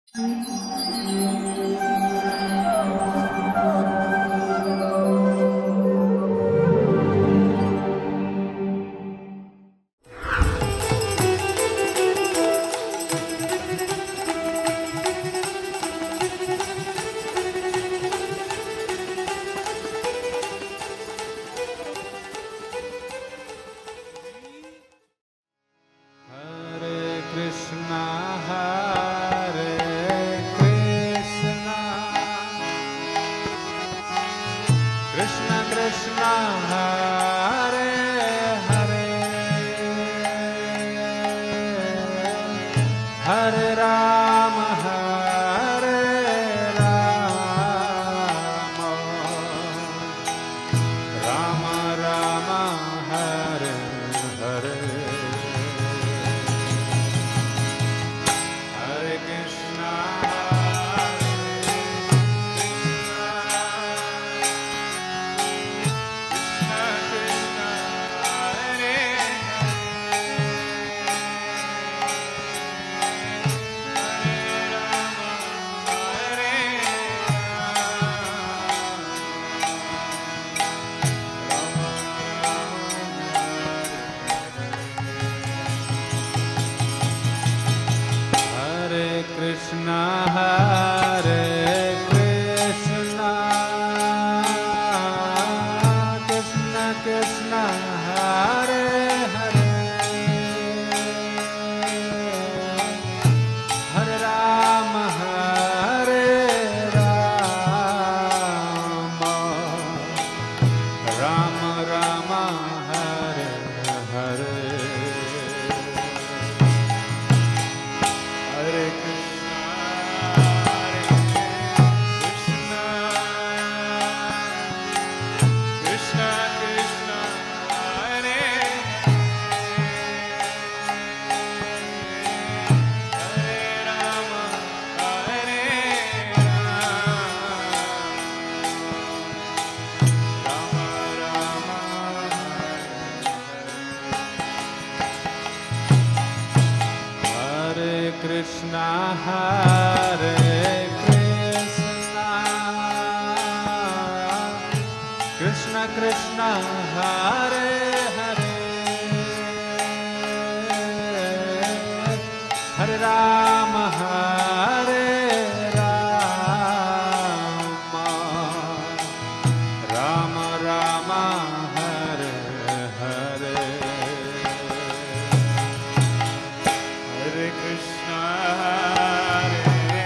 Hare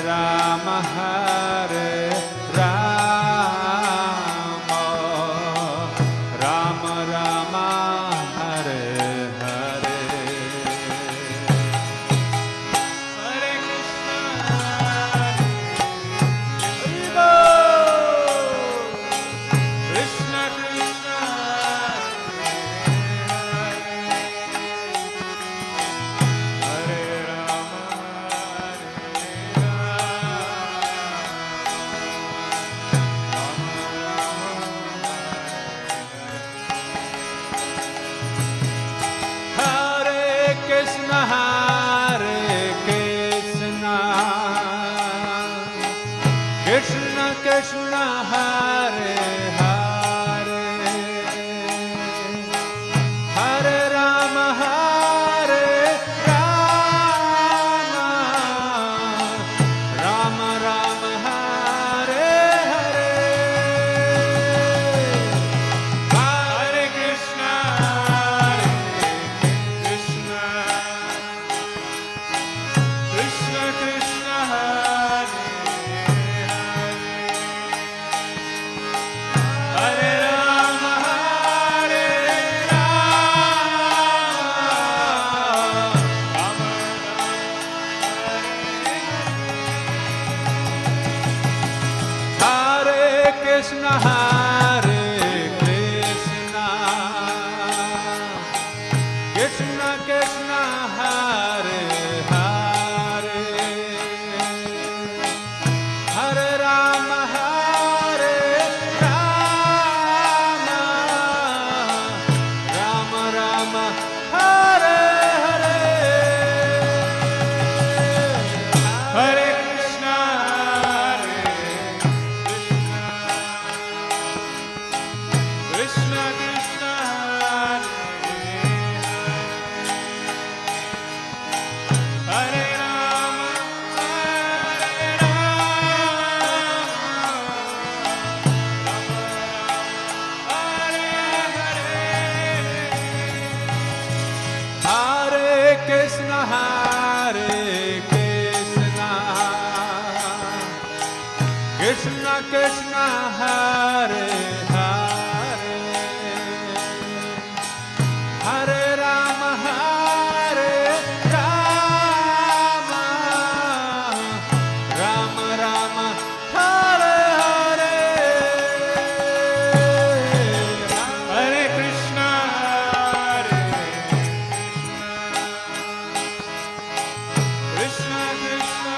Ram, Hare Ram, Ram Rama, Hare Hare. Hare Krishna, Krishna Krishna, Hare Rama, Hare Krishna, Hare Krishna, Krishna Krishna, Hare Hare, Hare Rama, Hare Rama, Rama Rama, Hare Hare. Hare Krishna, Krishna Krishna Krishna, Hare Hare Rama, Hare Rama, Hare Krishna, Hare Krishna, Krishna Krishna, Hare Hare, Hare Rama, Hare Rama, Rama Rama, Hare Hare. Hare Krishna, Krishna Krishna, Hare Rama, Hare Hare Krishna, Hare Krishna, Krishna Krishna, Hare Hare, Hare Rama, Hare Rama, Rama Rama, Hare Hare. Hare Krishna, Krishna Krishna,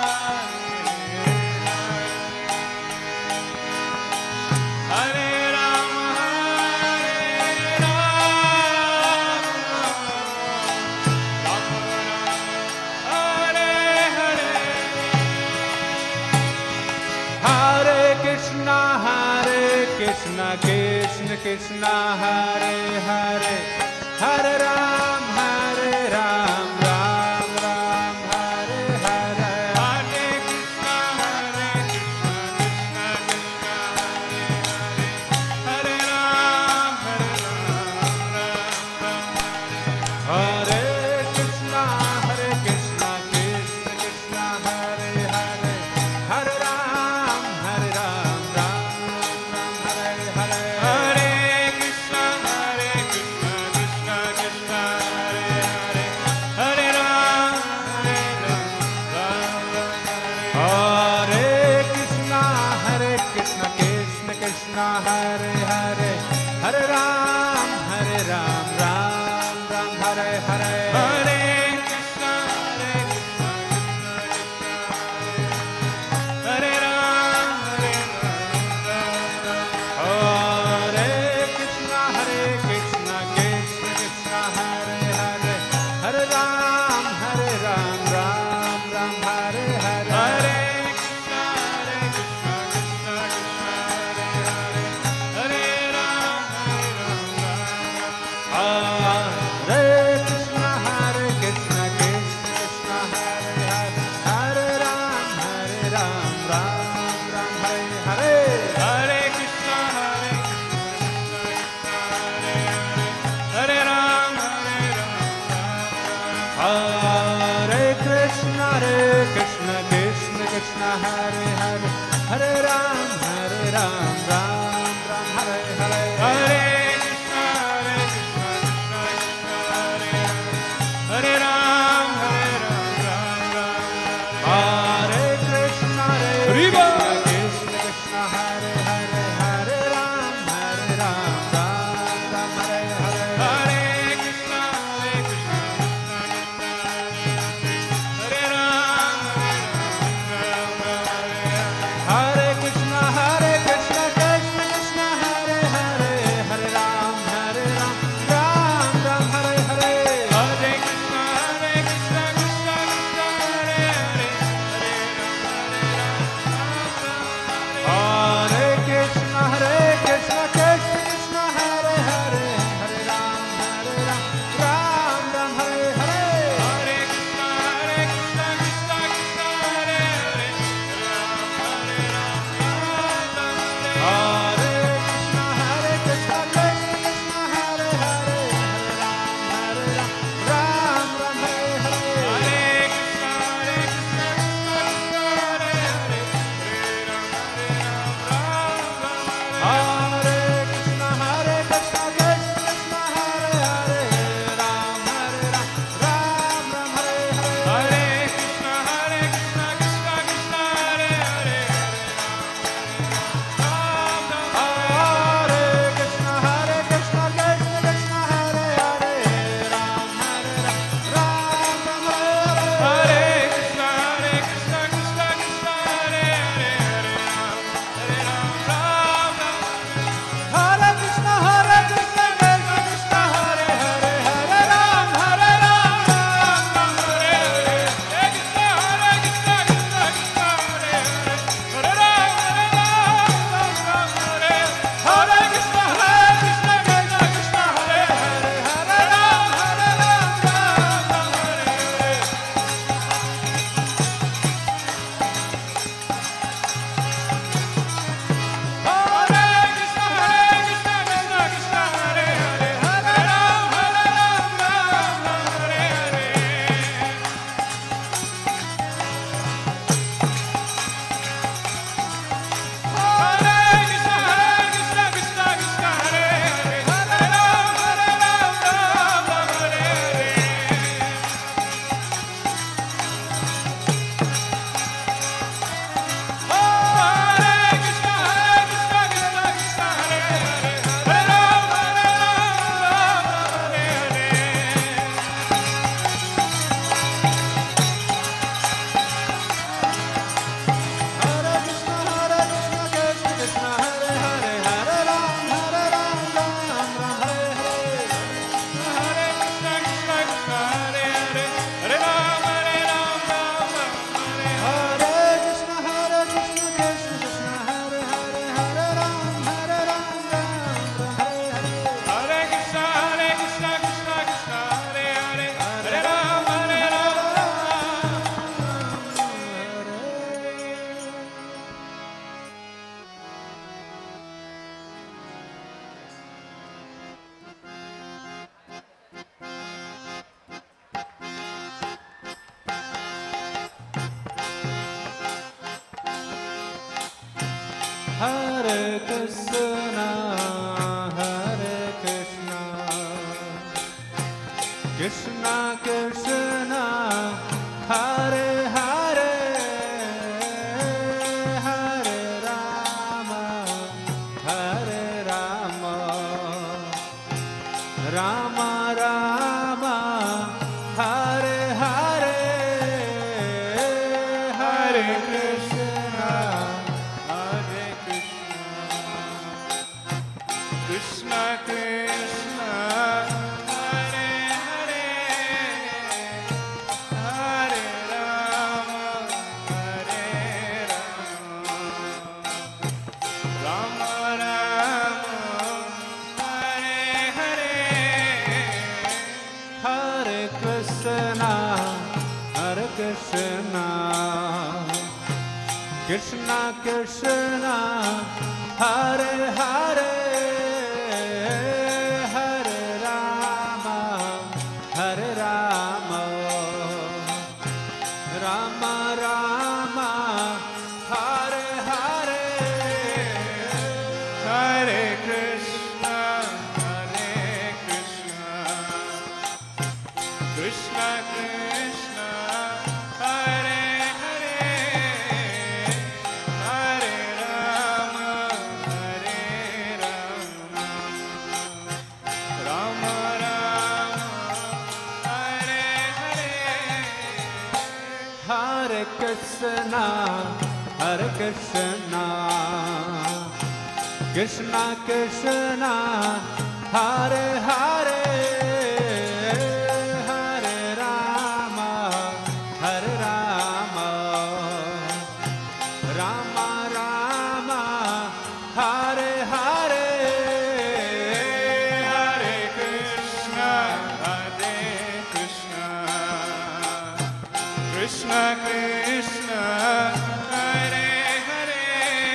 Hare Rama, Hare Rama, Rama Rama, Hare Hare. Hare Krishna, Krishna Krishna, Hare Hare, Hare Ram, Ram Ram, Hare Hare. Hare Krishna, Krishna Krishna, Hare Hare, Hare Ram, Ram Ram, Hare Krishna, Krishna Krishna, Hare Hare, Hare Ram, Ram Ram, Hare Hare. Hare Krishna, Krishna Krishna, Hare Hare, Hare Ram, Ram Ram, Hare Krishna, Krishna Krishna, Hare Hare, Hare Ram, Ram Ram, Hare Hare. Hare Krishna, Hare Ram, Hare Krishna, Krishna Krishna, Hare Hare, Hare Ram, Ram Ram, Hare Hare. Hare Krishna, Krishna Krishna, Hare Hare, Hare Ram, Hare Krishna, Krishna Krishna, Hare Hare, Hare Ram, Ram Ram, Hare Hare. Hare Krishna, Hare Ram, Hare Krishna, Krishna Krishna, Krishna, Hare Hare, Hare Ram, Ram Ram, Hare Hare, Hare Krishna, Krishna Krishna, Hare Hare, Hare Ram, Ram Ram, Hare Krishna, Krishna Krishna, Hare Hare, Hare Ram, Ram Ram, Hare Hare, Hare Krishna, Krishna Hare Ram, Hare Krishna, Hare Krishna, Krishna Krishna, Hare Hare, Hare Ram, Ram Ram, Hare Hare, Hare Krishna, Krishna Krishna, Hare Hare, Hare Ram, Hare Krishna, Hare Krishna, Krishna Krishna, Hare Hare, Hare Ram, Ram Ram, Hare Hare, Hare Krishna, Krishna Krishna, Hare Hare, Hare Krishna, Hare Krishna, Krishna Krishna, Hare Hare, Hare Ram, Ram Hare Hare, Hare Krishna, Krishna Krishna, Hare Hare, Hare Krishna, Hare Krishna, Krishna Krishna, Hare Hare, Ram Ram, Hare Hare, Hare Krishna, Krishna Krishna, Hare Hare, Hare Krishna, Hare Krishna, Krishna Krishna, Hare Hare, Ram Ram, Hare Krishna, Krishna Krishna, Hare Hare, Hare Ram, Hare Krishna, Hare Krishna, Krishna Krishna, Hare Hare, Hare Ram, Hare Hare, Hare Krishna, Hare Krishna, Krishna Krishna, Hare Hare, Hare Ram, Hare Krishna, Hare Krishna, Krishna Krishna, Hare Hare, Hare Ram, Hare Hare Krishna, Hare Krishna, Krishna Krishna, Hare Hare, Hare Rama, Hare Rama, Rama Rama, Hare Hare, Hare Krishna, Hare Krishna, Krishna Krishna, Hare Hare, Hare Rama, Hare Rama, Rama Rama, Hare Hare, Hare Krishna, Hare Krishna, Krishna Krishna, Hare Hare, Hare Rama, Hare Rama, Rama Rama, Hare Krishna, Hare Krishna, Krishna Krishna, Hare Hare, Hare Rama, Hare Rama, Rama Rama, Hare Hare, Hare Krishna, Hare Krishna, Krishna Krishna, Hare Hare,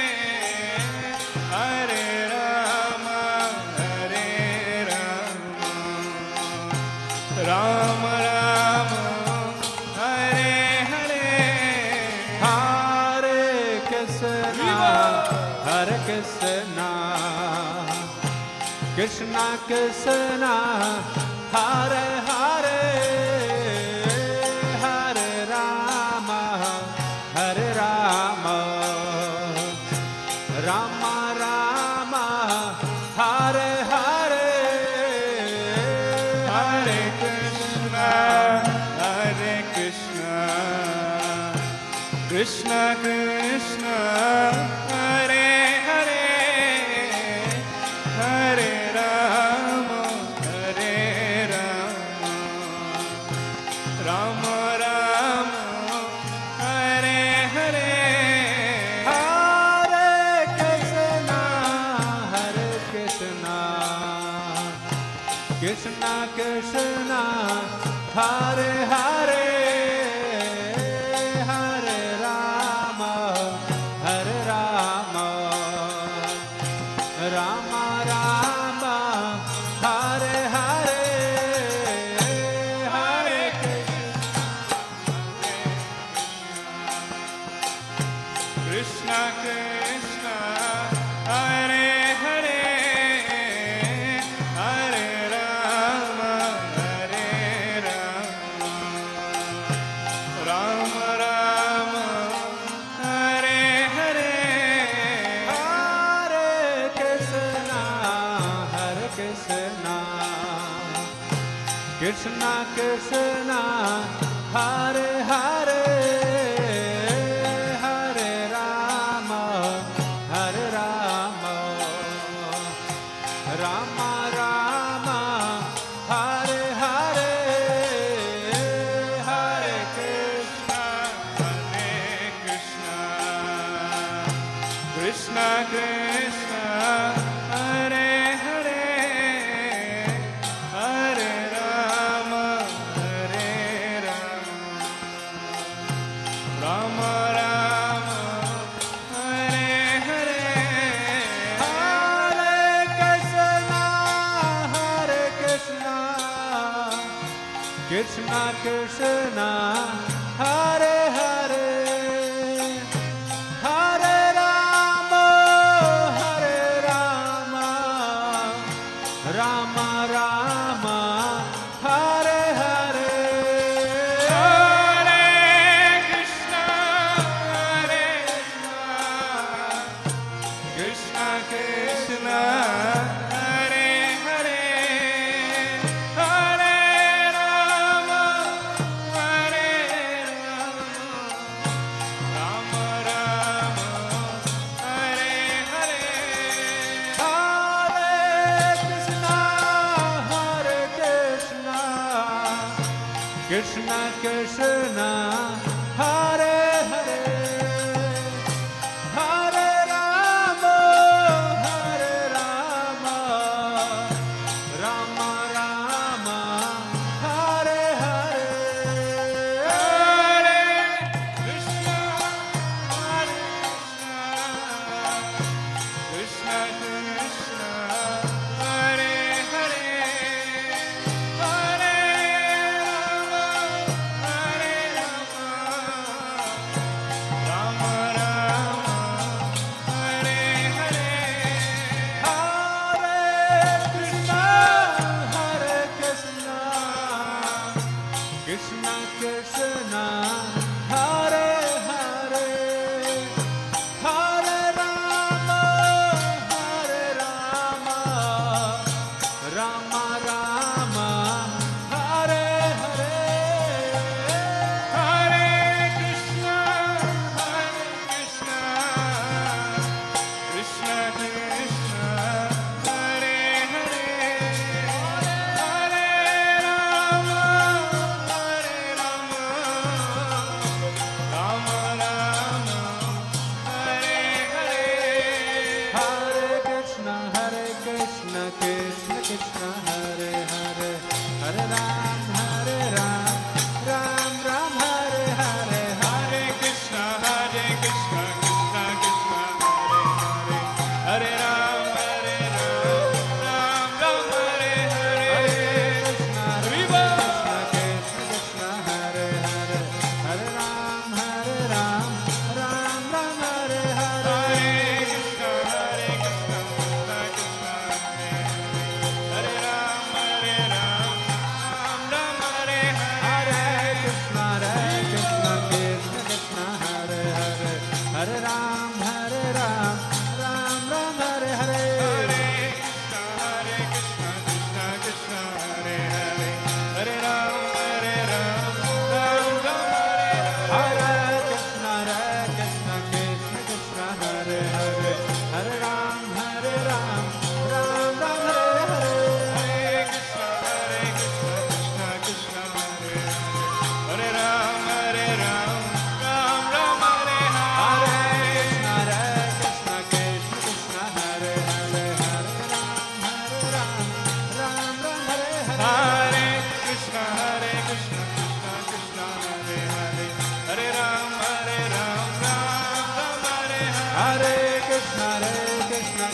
Hare Rama, Hare Rama, Rama Rama, Hare Hare, Hare Krishna, Hare Krishna, Krishna Krishna, Hare Hare, Hare Rama, Hare Rama, Rama Rama, Hare Hare, Hare Krishna, Hare Krishna, Krishna Krishna, Hare Hare, Hare Rama, Hare Rama, Rama Rama, Hare Hare, Hare Krishna, Hare Krishna, Krishna Krishna, Hare Hare, Hare Rama, Hare Rama, Rama Rama, Hare Hare, Hare Krishna, Krishna, Hare Hare, Hare Rama, Hare Rama, Rama Rama, Hare Hare, Hare Krishna, Hare Krishna, Krishna Krishna, Hare Hare, Hare Rama, Hare Rama, Rama Rama, Hare Hare, Hare Krishna, Hare Krishna, Krishna Krishna, Hare Hare, Hare Rama, Hare Rama, Rama Rama, Hare Hare, Hare Krishna, Hare Krishna, Krishna Krishna, Hare Hare, Hare Rama, Hare Rama, Rama Rama, Hare Hare, Hare Krishna, Hare Krishna, Krishna Krishna, Hare Hare, Hare Rama, Hare Rama, Rama Rama, Hare Hare, Hare Krishna, Hare Krishna, Krishna Krishna, Hare Hare, Hare Rama, Hare Rama, Rama Rama, Hare Hare, Hare Krishna, Hare Krishna, Krishna Krishna, Hare Hare, Hare Rama, Hare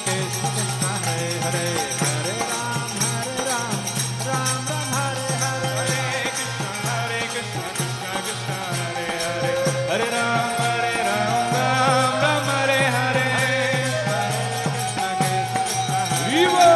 Krishna Krishna Hare Hare, Hare Ram, Ram Ram, Hare Hare. Hare Krishna, Krishna Krishna, Hare Hare, Hare Ram, Ram Ram, Hare Hare. Hare Krishna, Krishna Krishna, Hare Hare.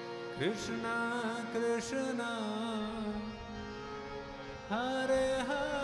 Krishna Krishna Hare Hare